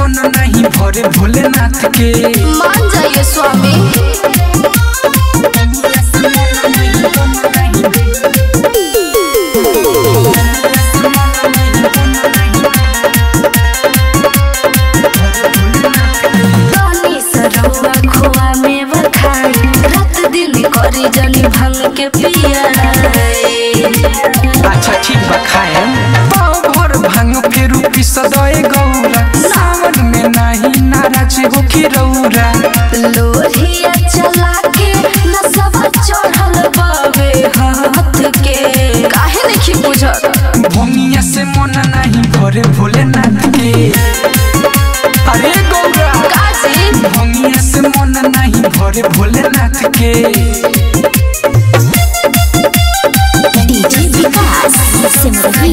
मन नहीं भरे भोलेनाथ के। मान जाइए स्वामी। खोआ में बखाई रात दिन करी जनी भांग के पिया। अच्छा ठीक बखाए पाव भर भांग फिर पिस दए गौरा। सावन में नहीं नाराज हो खिरौरा। लोहिया चला के नसवा चढ़ल बावे हाथ के। काहे नहीं बुझत भोंगिया से मन नहीं भरे भोलेनाथ के। अरे गौरा काजी भोंगिया से मन नहीं भरे भोलेनाथ के। डीजे विकास सिमरन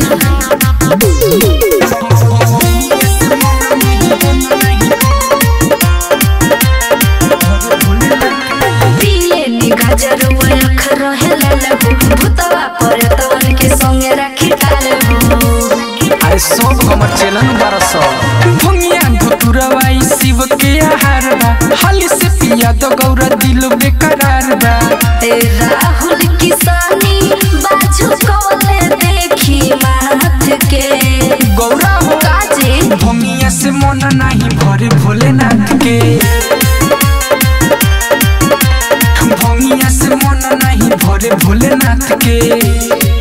पिए नी गाजर अख रहेला लहू भूतवा पर तवन के संगे राखी डाल हो। अरे सब हमर चलन बरस भोंगिया धतुरवाई शिव के आहार बा। हाली से पिया तो गौरा दिल बेकरार बा। राहुल किसानी बाजू कोले देखी माथ के। गौरा हो काजी भोंगिया से मन नहीं भरे भोलेनाथ के। भोंगिया से मन नहीं भरे भोलेनाथ के।